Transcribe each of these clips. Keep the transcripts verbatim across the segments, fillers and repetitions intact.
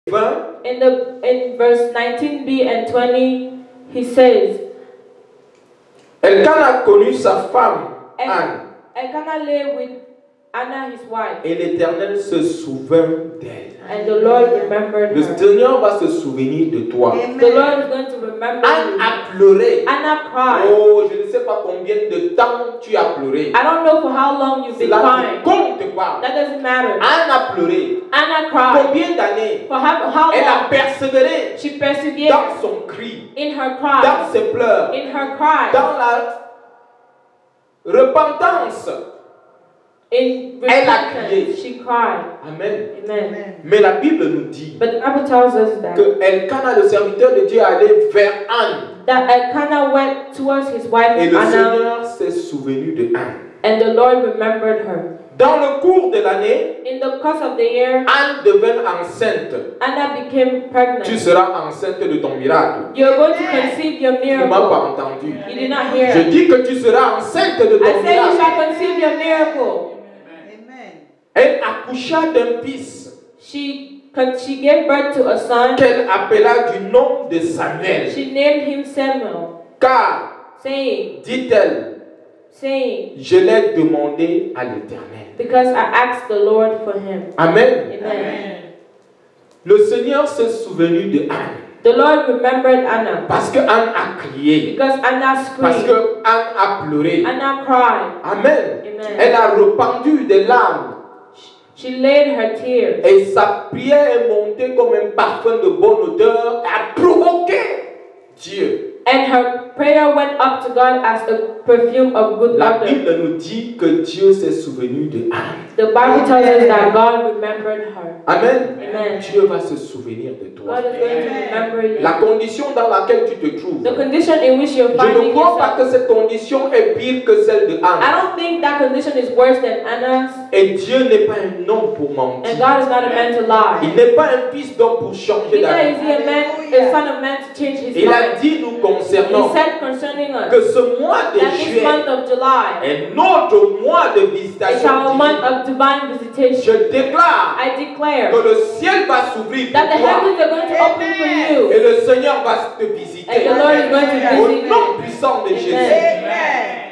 vingt, in the in verse nineteen b and twenty, he says, Elkanah connut sa femme Anne, Elkanah lay with Anna his wife, et l'Éternel se souvint d'elle. and the Lord remembered Le her. Seigneur va se souvenir de toi. The Lord is going to remember Anne you. a pleuré. Anna cried. Oh, je ne sais pas combien de temps tu as pleuré. I don't know for how long you've been Cela crying. ne compte pas. That doesn't matter. Anne a pleuré. Anna cried. Combien d'années? For how, how Elle a long? persévéré She persevered dans son cri, in her dans cry. ses pleurs, In her cry. dans la repentance. In Elle a crié. repentance, she cried. Amen. Amen. Mais la Bible nous dit But the Bible tells us that, que Elkanah, le serviteur de Dieu, allait vers Anne. that Elkanah went towards his wife Et le Anna, Seigneur s'est souvenu de Anne. and the Lord remembered her. Dans le cours de l'année, In the course of the year, Anne devint enceinte. Anna became pregnant. Tu seras enceinte de ton miracle. You're going to conceive your Tu ne m'as miracle. pas entendu. You did not hear. Je dis que tu seras enceinte de I ton say you miracle. shall conceive your miracle. Elle accoucha d'un fils She, con- she gave birth to a son. qu'elle appela du nom de Samuel. She named him Samuel, Car, saying, dit-elle, saying, je l'ai demandé à l'Éternel. because I asked the Lord for him. Amen. Amen. Le Seigneur s'est souvenu de Anne. The Lord remembered Anna Parce que Anne a crié. because Anna Parce screamed. que Anne a pleuré. Anna cried. Amen. Amen. Elle a répandu des larmes. She laid her tears. Et sa prière est montée comme un parfum de bonne odeur et a provoqué Dieu. And her prayer went up to God as a perfume of good La odor. Bible nous dit que Dieu s'est souvenu de Anne. The Bible tells us that God remembered her. Amen. Amen. Dieu va se souvenir de toi. God is going to remember you. La condition dans laquelle tu te trouves, The condition in which you're je ne finding crois pas yourself. que cette condition est pire que celle de I Anne. don't think that condition is worse than Anna's. Et Dieu n'est pas un homme pour mentir. And God is not a man to lie. Il n'est pas un fils d'homme pour changer Neither d'avis. is he a man, a son of man to change his Il a mind. dit nous He concernant said concerning us que ce mois de that this juillet month of July est notre mois de is visitation our month divine. of divine visitation. Je déclare I declare que le ciel va s'ouvrir pour that the toi heavens are going to open for you, et le Seigneur va te visiter. and the Lord is going to Au visit nom you. puissant de Jésus. Amen.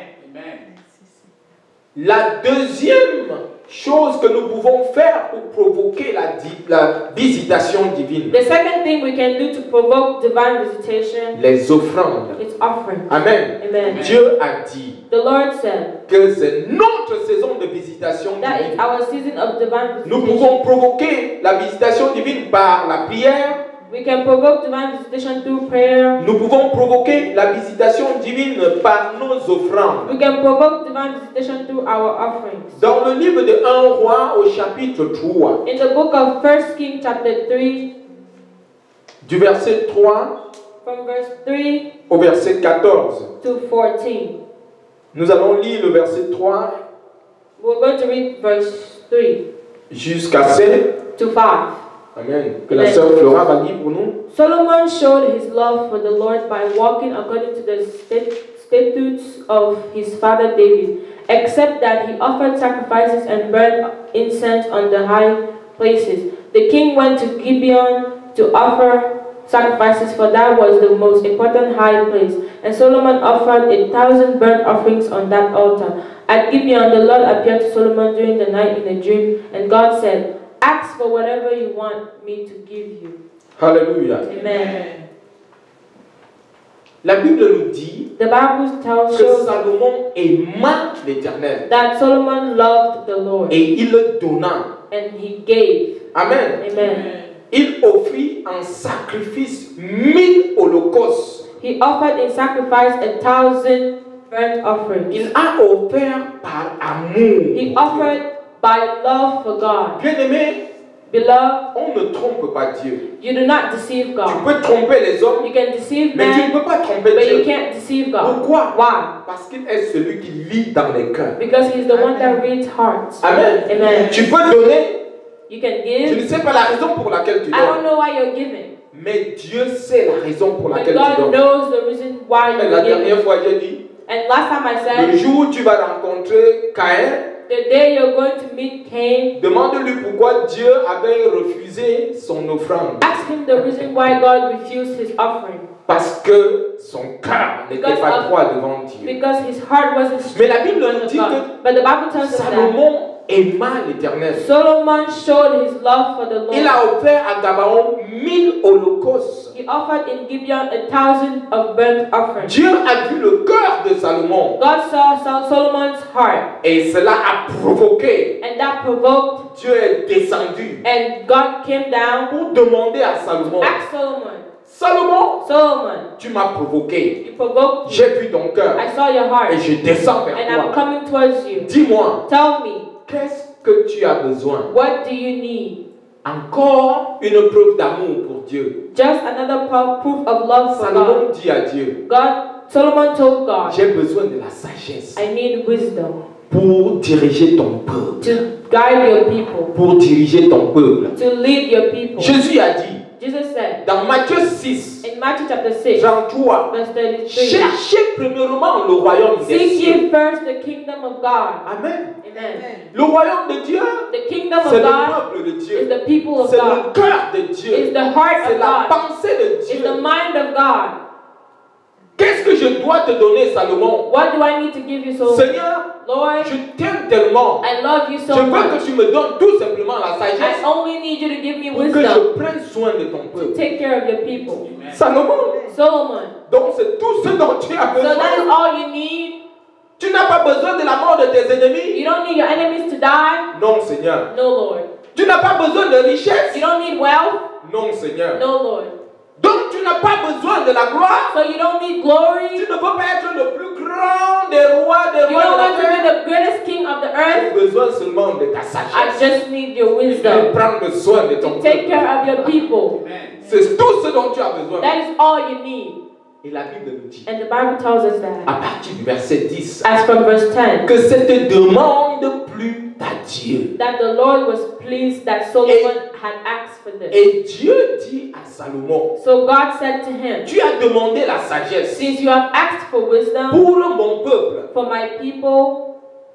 La deuxième chose que nous pouvons faire pour provoquer la, di- la visitation divine, The second thing we can do to provoke divine visitation les offrandes. is offering. Amen. Amen. Dieu a dit The Lord said que c'est notre saison de visitation that divine. it's our season of divine Nous visitation. pouvons provoquer la visitation divine par la prière. We can provoke divine visitation through prayer. Nous pouvons provoquer la visitation divine par nos offrandes. We can provoke divine visitation through our offerings. Dans le livre de un roi au chapitre trois, In the book of First Kings chapter three, du verset trois from verse three au verset quatorze, to fourteen, nous allons lire le verset trois we're going to read verse three jusqu'à sept. to five. Amen. Que la sœur Flora va lire pour nous. Solomon showed his love for the Lord by walking according to the stat- statutes of his father David, except that he offered sacrifices and burned incense on the high places. The king went to Gibeon to offer sacrifices, for that was the most important high place. And Solomon offered a thousand burnt offerings on that altar. At Gibeon, the Lord appeared to Solomon during the night in a dream, and God said, "Ask for whatever you want me to give you." Alléluia. Amen. La Bible nous dit The Bible tells que shows Salomon aima l'Éternel that Solomon loved the Lord et il le donna. and he gave. Amen. Amen. Il offrit en sacrifice mille holocaustes. He offered in sacrifice a thousand burnt offerings. Il a offert par amour. He offered by love for God. Bien-aimé, Beloved, on ne trompe pas Dieu. you do not deceive Tu God. peux tromper les hommes, You can deceive mais tu ne men, peux pas tromper but you Dieu. can't deceive God. Pourquoi? Why? Parce qu'il est celui qui lit dans les cœurs. Because he's the one that reads hearts. Amen. Amen. Tu peux donner. You can Je give. ne sais pas la raison pour laquelle tu I don't donnes. know why you're giving. Mais Dieu sait la raison pour But laquelle tu God donnes. knows the reason why La you're dernière giving. fois, j'ai dit, And last time I le said, jour où tu vas rencontrer Caïn, The day you're going to meet Cain, demande-lui pourquoi Dieu avait refusé son offrande. ask him the reason why God refused his offering. Parce que son cœur n'était Because pas of- droit devant Dieu. Because his heart wasn't Mais la straight Bible in nous front of dit God. que But the Bible tells us that Salomon aima l'Éternel. Solomon showed his love for the Il Lord. a offert à Gabaon mille holocaustes. He offered in Gibeon a thousand of burnt offerings. Dieu a vu le cœur de Salomon God saw Sol- Solomon's heart, et cela a provoqué. and that provoked, Dieu est descendu and God came down pour demander à Salomon, to ask Solomon, Salomon, Solomon, tu m'as provoqué. you provoked me. J'ai vu ton cœur I saw your heart, et je descends vers and I'm toi. coming towards you. Dis-moi, Tell me, qu'est-ce que tu as besoin? what do you need? Encore une preuve d'amour pour Dieu. Just another pro- proof of love for God. Salomon dit à Dieu, God, Solomon told God, j'ai besoin de la sagesse I need wisdom pour diriger ton peuple. to guide your people, Pour diriger ton peuple. to lead your people. Jésus a dit, Jesus said dans Matthieu six, in Matthew chapter six, trente-trois, verse thirty-three, cherchez premièrement le royaume des seek cieux. ye first the kingdom of God. Amen. Amen. Le royaume de Dieu, The kingdom c'est of le God peuple de is Dieu. the people of C'est God, le cœur de is Dieu. the heart C'est of la God, pensée de is Dieu. the mind of God. Qu'est-ce que je dois te donner, Salomon? What do I need to give you, Solomon? Seigneur, Lord, je t'aime tellement. I love you Je so veux much. que tu me donnes tout simplement la I sagesse only need you to give me pour que wisdom je prenne soin de ton to peuple. take care of your people. Salomon, Solomon. donc c'est tout ce dont tu as So that is besoin. all you need. Tu n'as pas besoin de la mort de tes ennemis. You don't need your enemies to die. Non, Seigneur. No, Lord. Tu n'as pas besoin de richesse. You don't need wealth. Non, Seigneur. No, Lord. Donc tu n'as pas besoin de la gloire. So you don't need glory. Tu ne peux pas être le plus grand des rois des You rois don't de la want to be terre. the greatest king of the Tu as earth. besoin seulement de ta I sagesse. just need your De wisdom prendre soin de ton to take peuple. care of your people. C'est tout ce dont tu as besoin. That is all you need. Et la Bible nous dit, And the Bible tells us that. à partir du verset dix, As from verse ten, que cette demande plut à Dieu. that the Lord was pleased that Solomon had asked for this. Et Dieu dit à Salomon, So God said to him, tu as demandé la sagesse since you have asked for wisdom pour mon peuple. for my people,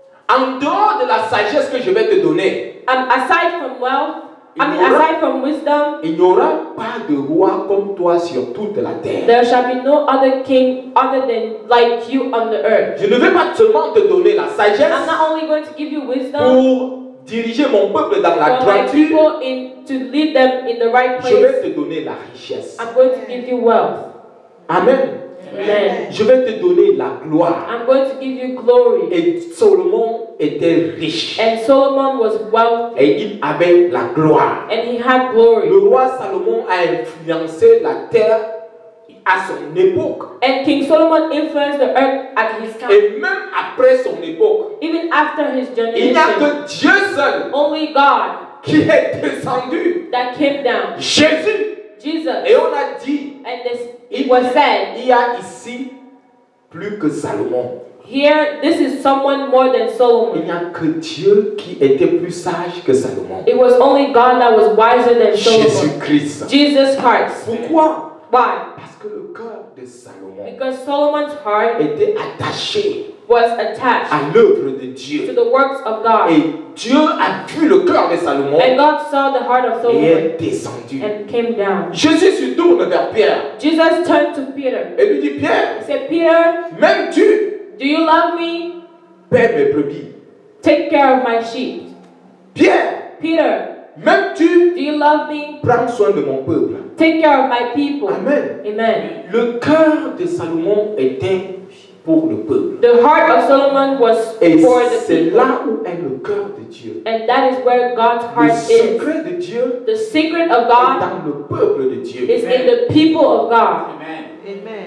En dehors de la sagesse que je vais te donner, um, aside from wealth, I mean, Il y aura- aside from wisdom, il n'y aura pas de roi comme toi sur toute la terre. there shall be no other king other than like you on the earth. Je ne vais pas seulement te donner la I'm sagesse not only going to give you wisdom pour diriger mon peuple dans la for my droiture, people in to lead them in the right je vais place. te donner la richesse. I'm going to give you wealth. Amen. Amen. Je vais te donner la gloire. I'm going to give you glory. Et Salomon était riche. And Solomon was wealthy, Et il avait la gloire. and he had glory. Le roi Salomon a influencé la terre à son époque. And King Solomon influenced the earth at his time. Et même après son époque, Even after his il n'y a generation, que Dieu seul only God qui est descendu. that came down. Jésus. Jesus. Et on a dit, And this il it was said, il y a ici plus que Salomon. here, this is someone more than Il Solomon. n'y a que Dieu qui était plus sage que Salomon. It was only God that was wiser than Solomon. Jésus-Christ. Jesus' heart. Pourquoi? Why? Parce que le cœur de Salomon Because Solomon's heart était attaché was attached à l'œuvre de to Dieu. the works of God. Et Dieu a vu le cœur de Salomon And God saw the heart of et Solomon est descendu. and came down. Jésus se tourne vers Pierre Jesus turned to Peter. et lui dit, Pierre, He said, Peter, m'aimes-tu? do you love me? Paie mes brebis. Take care of my sheep. Pierre, Peter, m'aimes-tu? do you love me? Prends soin de mon peuple. Take care of my people. Amen. Amen. Le cœur de Salomon était pour le peuple. The heart of Solomon was Et for the c'est people. là où est le cœur de Dieu. And that is where God's Le heart is. secret de Dieu The secret of est God dans le peuple de Dieu. is in the people of God. Amen.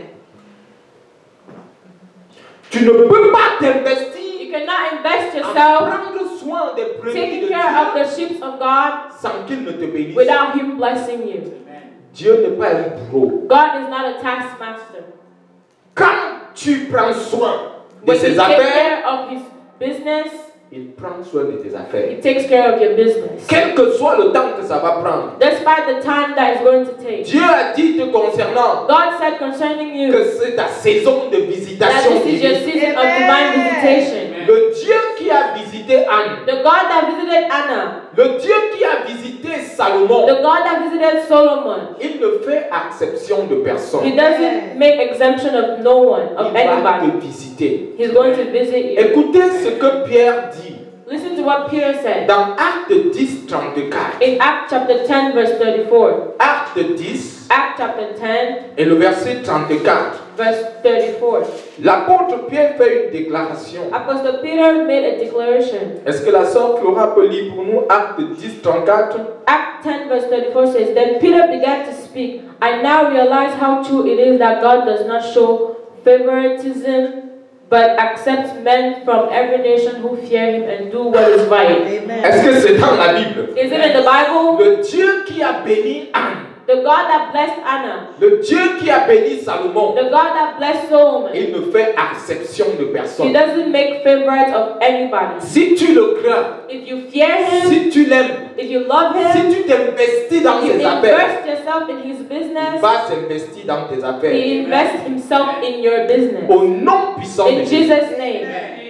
Tu ne peux pas t'investir You cannot invest à yourself prendre soin des brebis de taking care of Dieu the sheep of God sans qu'il ne te bénisse. without Him blessing you. Dieu n'est pas un bourreau. God is not a taskmaster. Quand tu prends soin de When you ses take affaires, care of His business, il prend soin de tes affaires. He takes care of your business. Quel que soit le temps que ça va prendre. Despite the time that it's going to take. Dieu a dit te concernant God said concerning you que c'est ta saison de that visitation this is your divine. season of divine visitation. Le Dieu qui a visité visité Anne, The God that visited Anna, le Dieu qui a visité Salomon, the God that visited Solomon, il ne fait exception de He personne. doesn't make exemption of no one, of Il va anybody. te visiter. He's going to visit you. Écoutez ce que Pierre dit Listen to what Peter said dans Actes dix, trente-quatre. in Acts chapter ten, verse thirty-four. Actes dix Acts chapter ten, et le verset trente-quatre. verse thirty-four. L'apôtre Pierre fait une déclaration. Apostle Peter made a declaration. Est-ce que la sœur Flora peut lire pour nous Actes dix, trente-quatre? Acts ten, verse thirty-four says, Then Peter began to speak. I now realize how true it is that God does not show favoritism, but accepts men from every nation who fear Him and do what is right. Amen. Est-ce que c'est dans la Bible? Is it in the Bible? Le Dieu qui a béni Anne, The God that blessed Anna, le Dieu qui a béni Salomon, the God that blessed Solomon, il ne fait exception de He personne. doesn't make favorites of anybody. Si tu le crains, If you fear Him, si tu l'aimes, if you love si Him, tu t'investis dans you ses affaires, invest yourself in His il business, va s'investir dans tes affaires. He invests Himself in your business. Au nom puissant de In Jésus. Jesus' name.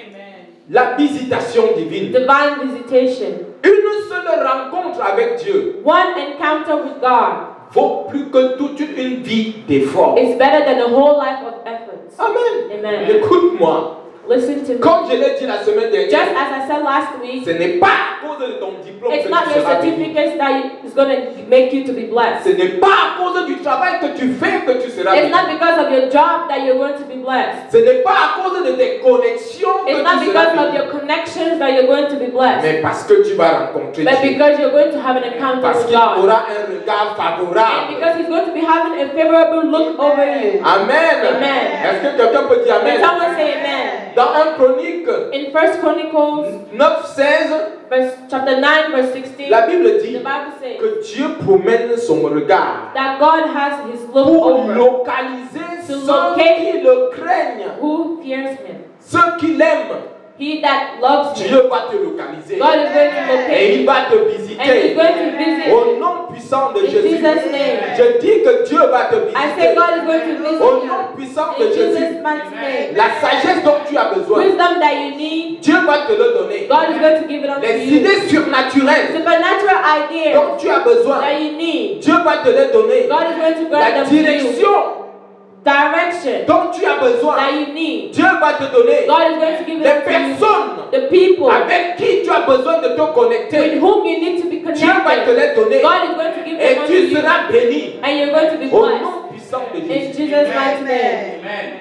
La visitation divine. Divine visitation. Une seule rencontre avec Dieu One encounter with God vaut plus que toute une vie d'effort. is better than a whole life of efforts. Amen. Amen. Écoute-moi. Listen to me. Comme je l'ai dit la semaine Just dernière, as I said last week, ce n'est pas à cause de ton diplôme que it's not tu your seras béni. certificates that is going to make you to be blessed. Ce n'est pas à cause du travail que tu fais que tu seras béni. It's not because of your job that you're going to be blessed. Ce n'est pas à cause de tes connexions que It's not tu seras because of béni. your connections that you're going to be blessed. Mais parce que tu vas rencontrer But Dieu. because you're going to have an encounter Parce with qu'il God. aura un regard And favorable. because He's going to be having a favorable look over you. Amen. Amen. Est-ce que quelqu'un peut dire Can Amen? someone say amen? Dans un Chronique In First Chronicles neuf, seize, verse, chapter nine, verse sixteen, la Bible dit the Bible says que Dieu promène son regard that God has His look pour over localiser To ceux locate qui le craignent, who fears Him. ceux qui l'aiment. He that loves Him, Dieu va te localiser God is going to locate et il you. va te And He's visiter. going to visit Au you. nom puissant de In Jésus, Jesus' name. je dis que Dieu va te I say visiter. God is going to visit Au you. nom puissant de In Jésus, Jesus' mighty name. la sagesse dont tu as besoin, Wisdom that you need, Dieu va te le donner. God is going to give it unto Les you. idées surnaturelles Supernatural ideas dont tu as besoin, that you need, Dieu va te les donner. God is going to La grant them to you. direction Direction dont tu as besoin, that you need, Dieu va te donner. God is going to give it Les unto you. personnes The people avec qui tu as besoin de te with connecter, whom you need to be Dieu va te connected, les donner. God is going to give Et them unto tu you. seras béni. And you're going to be Au blessed. nom puissant de In Jésus. Jesus' mighty name.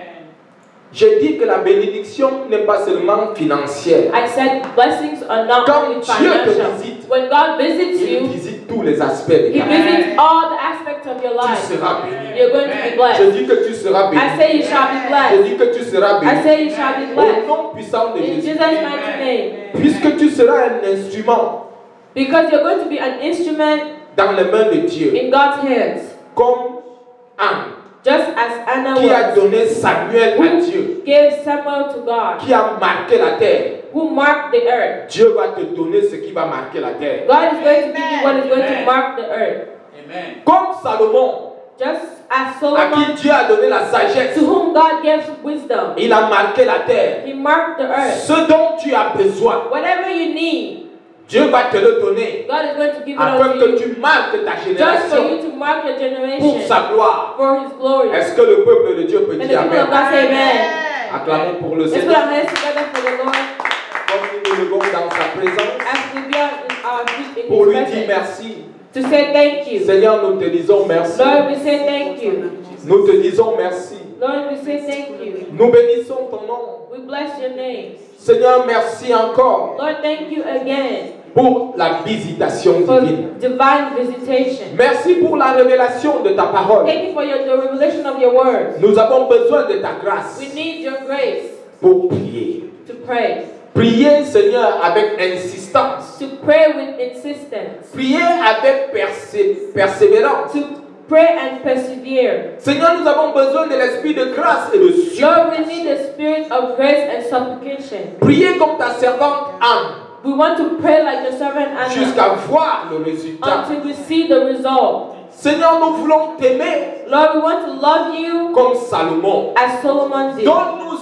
Je dis que la bénédiction n'est pas seulement financière. I said blessings are not Quand only Dieu te financial. visite, When God visits Il you, visite tous les aspects de He ta vie. visits all the aspects of your Tu life. seras béni. You're going to be Je blessed. dis que tu seras béni. I say you shall be Je blessed. dis que tu seras I béni. say you shall be Au blessed. nom puissant de In Jésus. Jesus' mighty name. Puisque tu seras un instrument Because you're going to be an instrument dans les mains de Dieu. in God's hands. Comme Anne, Just as Anna qui a was, donné Samuel à Dieu, gave Samuel to God, qui a marqué la terre. who marked the earth. Dieu va te donner ce qui va marquer la terre. God is going to give you what is going to mark the earth. Comme Salomon, Just as à Solomon, qui Dieu a donné la sagesse, to whom God gave wisdom, il a marqué la terre. He marked the earth. Ce dont tu as besoin, Whatever you need, Dieu va te le donner God is going to give it afin unto que you. tu marques ta Just for génération you to mark your pour generation sa gloire. for His glory. Est-ce que le peuple de Dieu peut And the dire people of Amen? God say amen. Acclamons pour le Let's put Seigneur. our hands together for the Lord Comme nous nous levons dans sa présence as we be on our feet in pour His lui dire presence. merci. To say thank you. Seigneur, nous te disons merci. Lord, we say thank you. Nous te disons merci. Lord, we say thank you. Nous bénissons ton nom. We bless your name. Seigneur, merci encore Lord, thank you again pour la visitation for divine. divine visitation. Merci pour la révélation de ta parole. Thank you for your, the revelation of your word. Nous avons besoin de ta grâce We need your grace pour prier. to pray. Prier, Seigneur, avec insistance. To pray with insistence. Prier avec persé- persévérance. To pray and persevere. Seigneur, nous avons besoin de l'esprit de grâce et de Lord, we need supplication. the spirit of grace and supplication. Prier comme ta servante Anne We want to pray like your servant Anna jusqu'à voir le résultat. until we see the result. Seigneur, nous voulons t'aimer Lord, we want to love you comme Salomon. as Solomon did. Donne-nous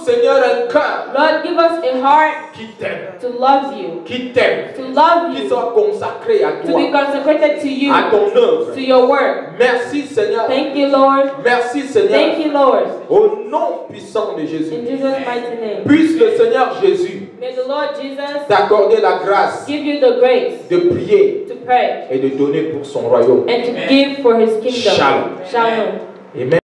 Seigneur, un cœur Lord, give us a heart qui t'aime, to love you, qui t'aime, to love qui you, soit consacré à to be toi, consecrated to you, à ton œuvre. to your work. Merci Seigneur. Thank you, Lord. Merci Thank Seigneur. you, Lord. Au nom puissant de Jésus. In Jesus' mighty name. Puisse le Seigneur Jésus May the Lord Jesus t'accorder la grâce give you the grace de prier to pray et de donner pour son royaume. and to give for his kingdom. Shalom. Shalom. Amen.